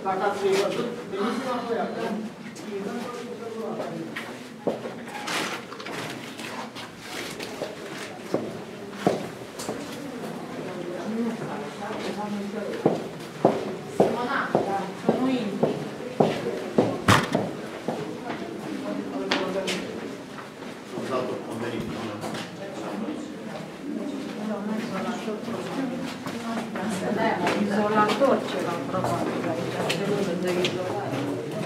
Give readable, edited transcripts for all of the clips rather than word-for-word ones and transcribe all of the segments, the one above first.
Dacă ați văzut, veniți înapoi acum. Simona, să nu intri. Izolator ceva, probabil, aici, celulă de izolare.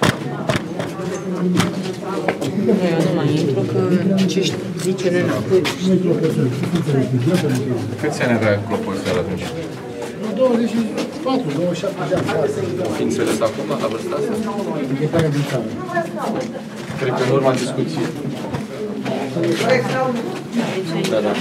Eu nu mai intru, că ce zice înapoi. Câți ani avea clopoțel atunci? 24, 27 de ani. Fi înțeles acum, la vârsta asta? Fiecare din țară. Cred că în urma discuției. Da, da.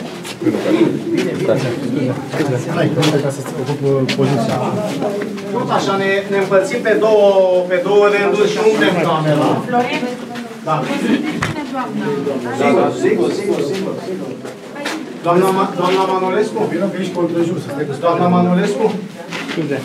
Hai, ca să-ți ocupă poziția. Tot așa, ne împărțim pe două rânduri și umplem camera. Florin? Da. Sigur. Doamna Manolescu? Vină că ești contra jos, să stai cu Doamna Manolescu? Scuze.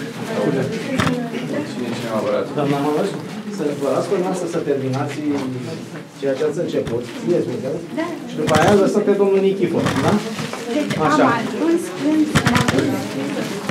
Doamna Manolescu? Să vă las pe noastră să terminați ceea ce ați început. Țineți minte? Da. Și după aia lăsăm pe domnul Nichifor, da? Deci am ajuns când